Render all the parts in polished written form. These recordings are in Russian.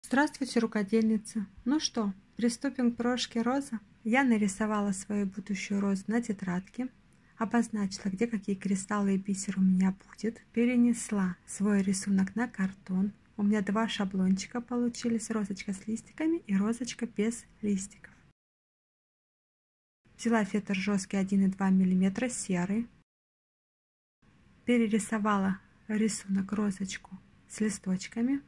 Здравствуйте, рукодельница! Ну что, приступим к брошке роза? Я нарисовала свою будущую розу на тетрадке, обозначила, где какие кристаллы и бисер у меня будет, перенесла свой рисунок на картон. У меня два шаблончика получились, розочка с листиками и розочка без листиков. Взяла фетр жесткий 1,2 мм серый, перерисовала рисунок розочку с листочками.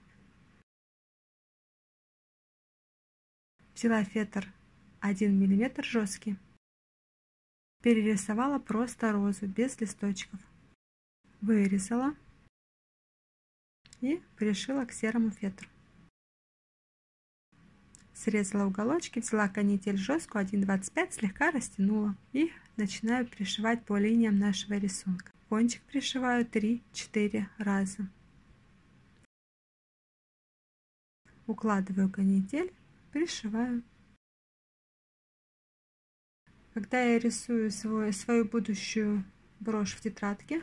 Взяла фетр 1 мм жесткий, перерисовала просто розу без листочков, вырезала и пришила к серому фетру. Срезала уголочки, взяла канитель жесткую 1,25, слегка растянула и начинаю пришивать по линиям нашего рисунка. Кончик пришиваю 3-4 раза. Укладываю канитель, пришиваю. Когда я рисую свою будущую брошь в тетрадке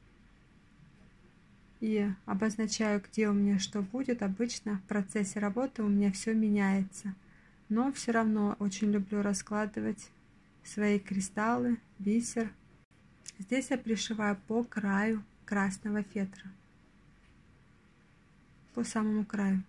и обозначаю, где у меня что будет, обычно в процессе работы у меня все меняется. Но все равно очень люблю раскладывать свои кристаллы, бисер. Здесь я пришиваю по краю красного фетра, по самому краю.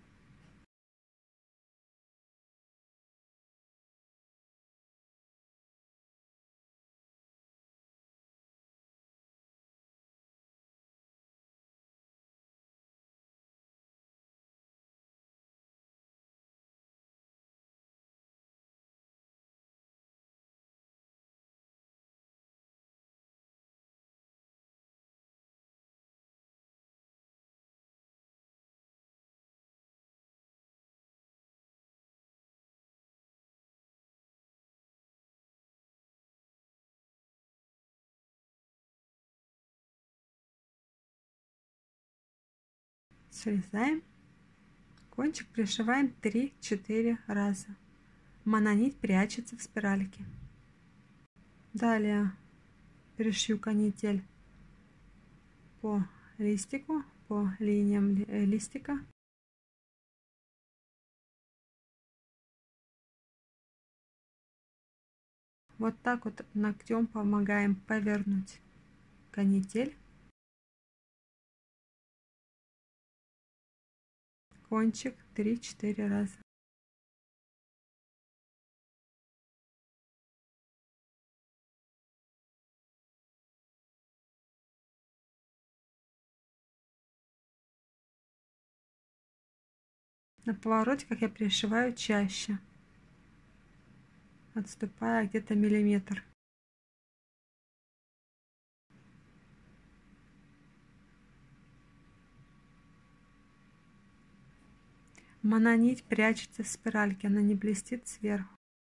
Срезаем, кончик пришиваем 3-4 раза. Мононить прячется в спиральке. Далее пришью канитель по листику, по линиям листика. Вот так вот ногтем помогаем повернуть канитель. Кончик 3-4 раза. На поворотиках я пришиваю чаще, отступая где-то миллиметр. Мононить прячется в спиральке, она не блестит сверху.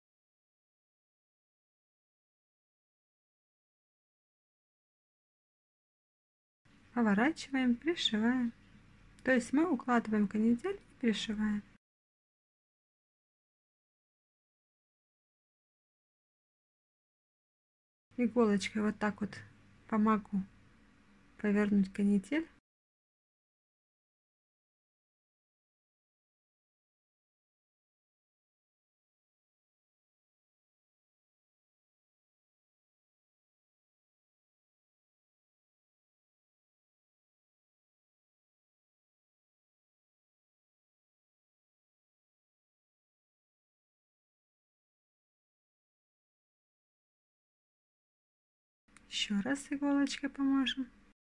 Поворачиваем, пришиваем. То есть мы укладываем канитель и пришиваем. Иголочкой вот так вот помогу повернуть канитель. Еще раз иголочкой поможем.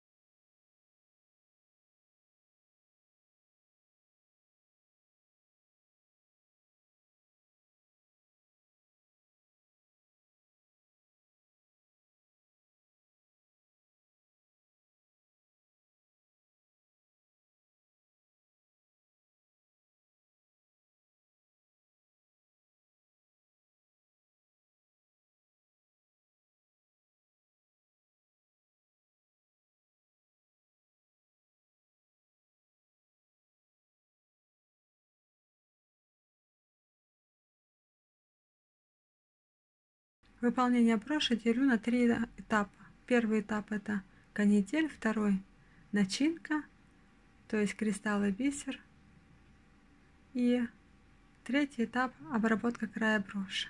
Выполнение броши делю на 3 этапа. Первый этап — это канитель, второй — начинка, то есть кристаллы, бисер. И третий этап – обработка края броши.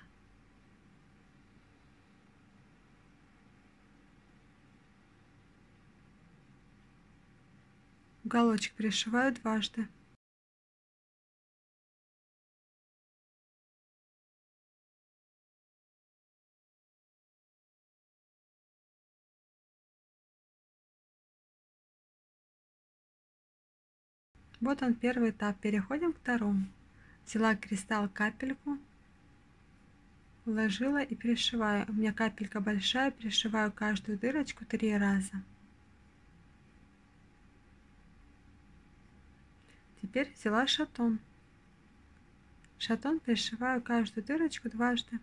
Уголочек пришиваю дважды. Вот он, первый этап. Переходим к второму. Взяла кристалл, капельку, вложила и пришиваю. У меня капелька большая, пришиваю каждую дырочку 3 раза. Теперь взяла шатун. Шатун пришиваю каждую дырочку дважды.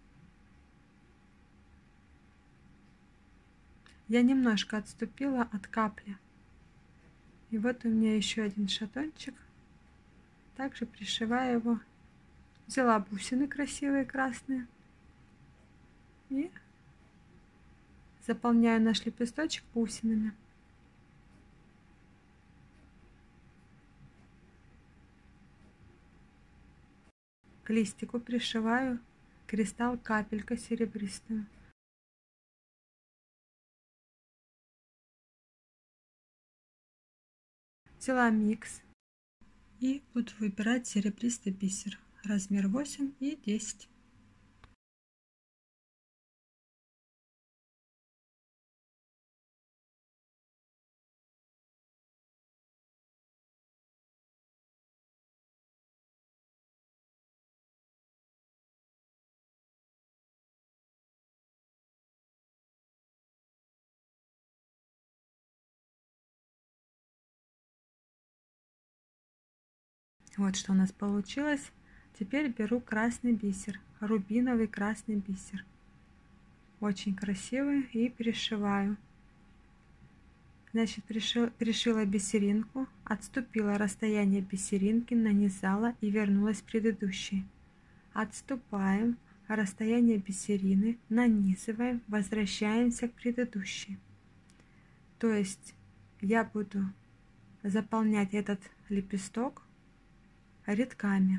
Я немножко отступила от капли. И вот у меня еще один шатончик. Также пришиваю его. Взяла бусины красивые красные. И заполняю наш лепесточек бусинами. К листику пришиваю кристалл, капелька серебристую. Взяла микс и буду выбирать серебристый бисер. Размер 8 и 10. Вот что у нас получилось. Теперь беру красный бисер, рубиновый красный бисер. Очень красивый, и пришиваю. Значит, пришила бисеринку, отступила расстояние бисеринки, нанизала и вернулась к предыдущей. Отступаем, расстояние бисерины, нанизываем, возвращаемся к предыдущей. То есть я буду заполнять этот лепесток рядками.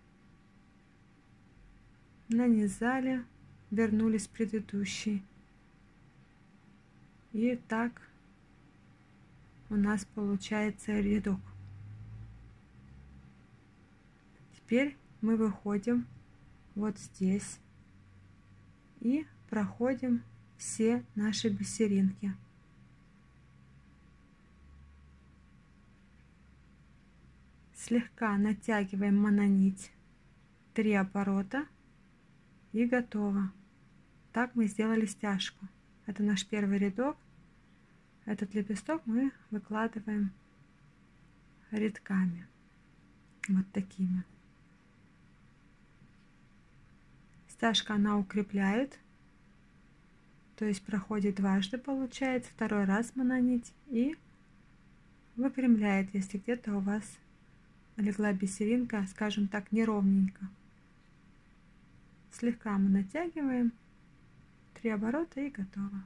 Нанизали, вернулись к предыдущей. И так у нас получается рядок. Теперь мы выходим вот здесь и проходим все наши бисеринки. Слегка натягиваем мононить, 3 оборота, и готово. Так мы сделали стяжку. Это наш первый рядок. Этот лепесток мы выкладываем рядками, вот такими. Стяжка она укрепляет, то есть проходит дважды, получается, второй раз мононить, и выпрямляет, если где-то у вас легла бисеринка, скажем так, неровненько. Слегка мы натягиваем, 3 оборота, и готово.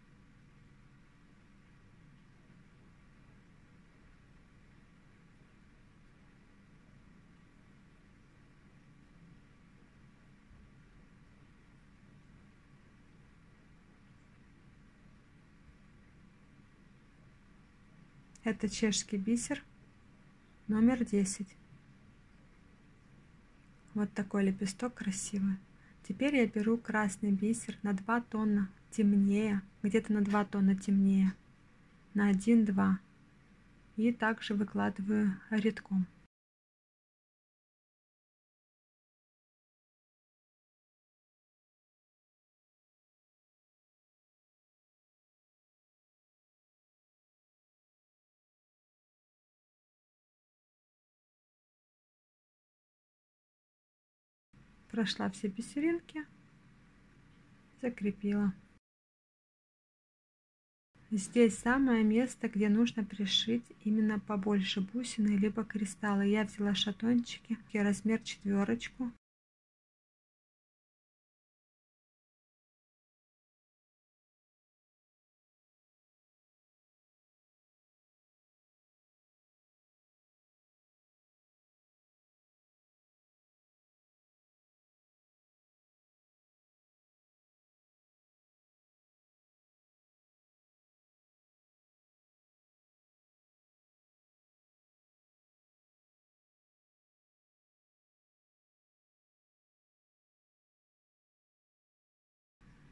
Это чешский бисер номер 10. Вот такой лепесток красивый. Теперь я беру красный бисер на 2 тона темнее, где-то на 2 тона темнее, на 1-2. И также выкладываю рядком. Прошла все бисеринки, закрепила. Здесь самое место, где нужно пришить именно побольше бусины либо кристаллы. Я взяла шатончики, размер 4.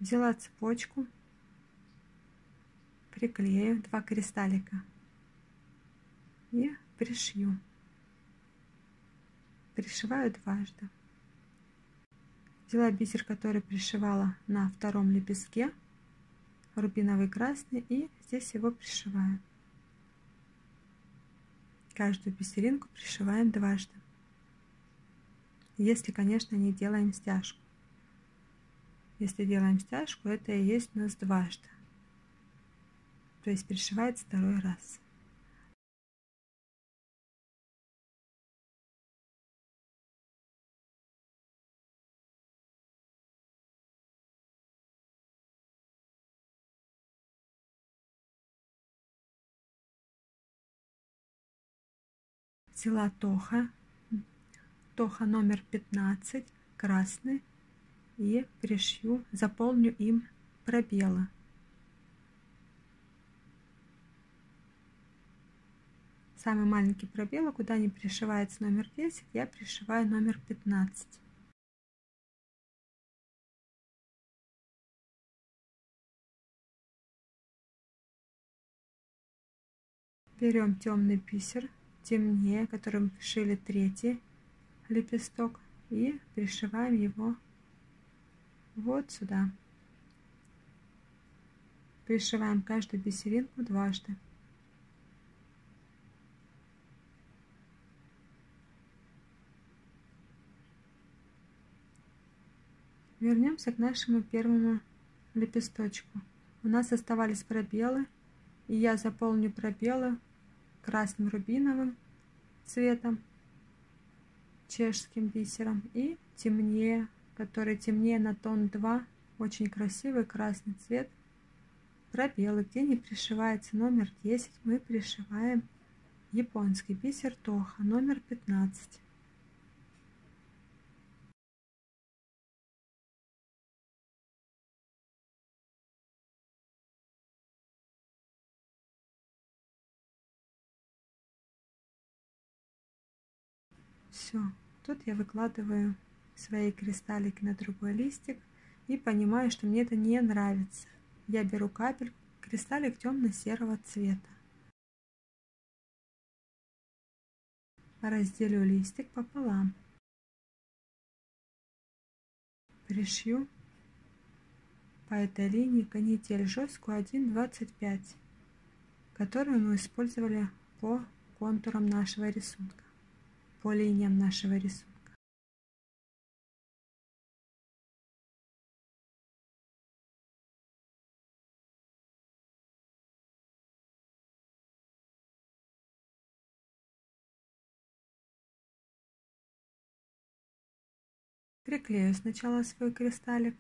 Взяла цепочку, приклею 2 кристаллика и пришью. Пришиваю дважды. Взяла бисер, который пришивала на втором лепестке, рубиновый красный, и здесь его пришиваю. Каждую бисеринку пришиваем дважды. Если, конечно, не делаем стяжку. Если делаем стяжку, это и есть у нас дважды. То есть пришивается второй раз. Взяла тоха номер 15, красный, и пришью, заполню им пробелы. Самый маленький пробел, куда не пришивается номер 10, я пришиваю номер 15. Берем темный бисер, темнее, которым шили третий лепесток, и пришиваем его вот сюда. Пришиваем каждую бисеринку дважды. Вернемся к нашему первому лепесточку. У нас оставались пробелы, и я заполню пробелы красным рубиновым цветом, чешским бисером, и темнее, который темнее на тон 2, очень красивый красный цвет, пробелы, где не пришивается номер 10, мы пришиваем японский бисер тоха номер 15. Все, тут я выкладываю свои кристаллики на другой листик и понимаю, что мне это не нравится. Я беру капельку, кристаллик темно-серого цвета. Разделю листик пополам. Пришью по этой линии канитель жесткую 1,25, которую мы использовали по контурам нашего рисунка, по линиям нашего рисунка. Приклею сначала свой кристаллик.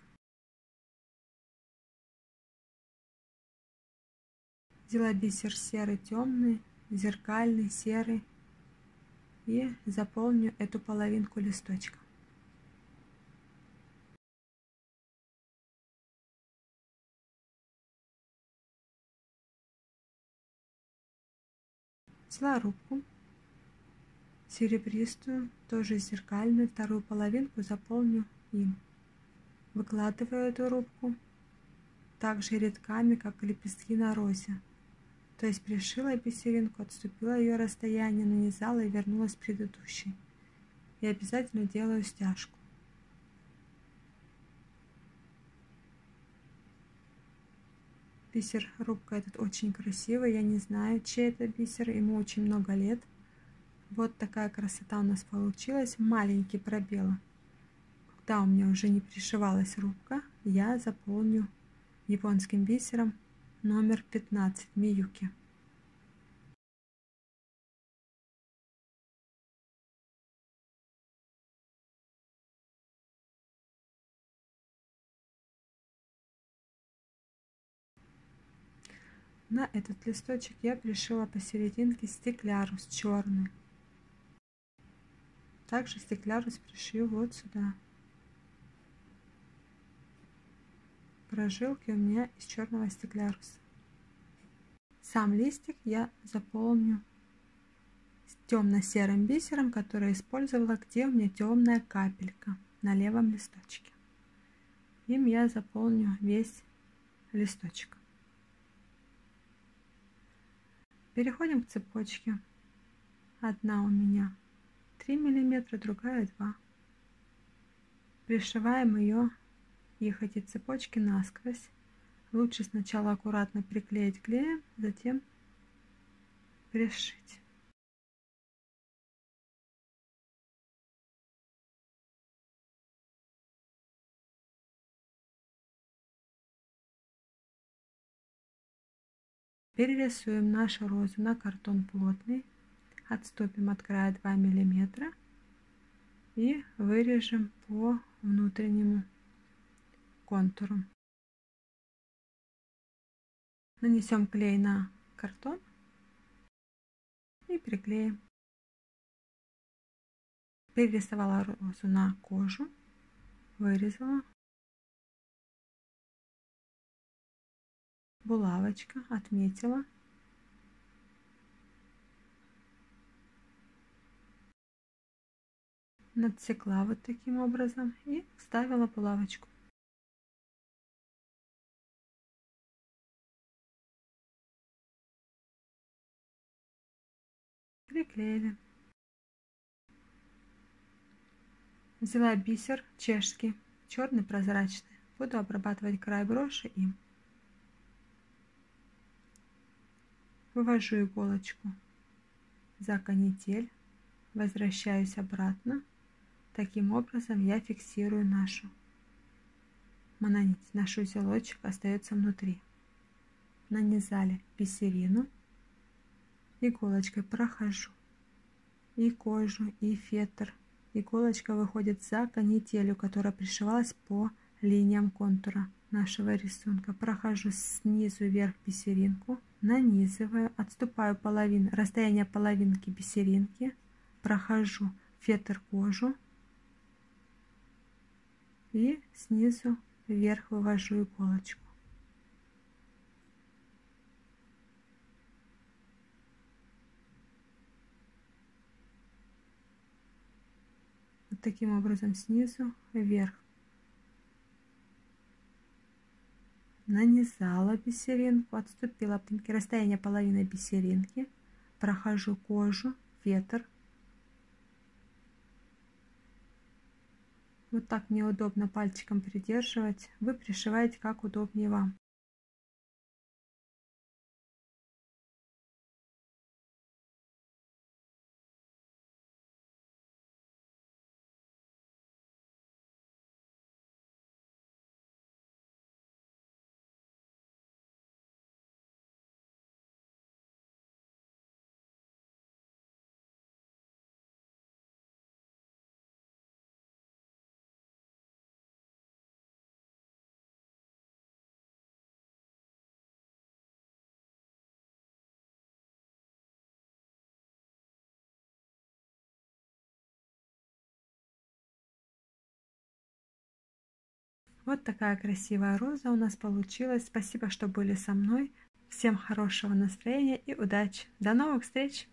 Взяла бисер серый темный, зеркальный, серый, и заполню эту половинку листочка. Взяла рубку серебристую, тоже зеркальную, вторую половинку заполню им. Выкладываю эту рубку также рядками, как лепестки на розе. То есть пришила бисеринку, отступила ее расстояние, нанизала и вернулась к предыдущей. И обязательно делаю стяжку. Бисер рубка этот очень красивый, я не знаю, чей это бисер, ему очень много лет. Вот такая красота у нас получилась, маленькие пробелы. Когда у меня уже не пришивалась рубка, я заполню японским бисером номер 15 Миюки. На этот листочек я пришила посерединке стеклярус черный. Также стеклярус пришью вот сюда. Прожилки у меня из черного стекляруса. Сам листик я заполню темно-серым бисером, который использовала, где у меня темная капелька на левом листочке. Им я заполню весь листочек. Переходим к цепочке. Одна у меня 3 мм, другая 2. Пришиваем их эти цепочки насквозь. Лучше сначала аккуратно приклеить клеем, затем пришить. Перерисуем нашу розу на картон плотный, отступим от края 2 мм и вырежем по внутреннему контуру. Нанесем клей на картон и приклеим. Перерисовала розу на кожу, вырезала. Булавочка, отметила. Надсекла вот таким образом и вставила булавочку. Приклеили. Взяла бисер чешский, черный прозрачный. Буду обрабатывать край броши им. Вывожу иголочку за канитель, возвращаюсь обратно. Таким образом я фиксирую нашу мононить. Наш узелочек остается внутри. Нанизали бисерину. Иголочкой прохожу и кожу, и фетр. Иголочка выходит за канителью, которая пришивалась по линиям контура нашего рисунка. Прохожу снизу вверх бисеринку, нанизываю, отступаю расстояние половинки бисеринки, прохожу фетр кожу и снизу вверх вывожу иголочку. Вот таким образом снизу вверх. Нанизала бисеринку, отступила от расстояния половины бисеринки, прохожу кожу, фетр. Вот так мне удобно пальчиком придерживать. Вы пришиваете как удобнее вам. Вот такая красивая роза у нас получилась. Спасибо, что были со мной. Всем хорошего настроения и удачи. До новых встреч!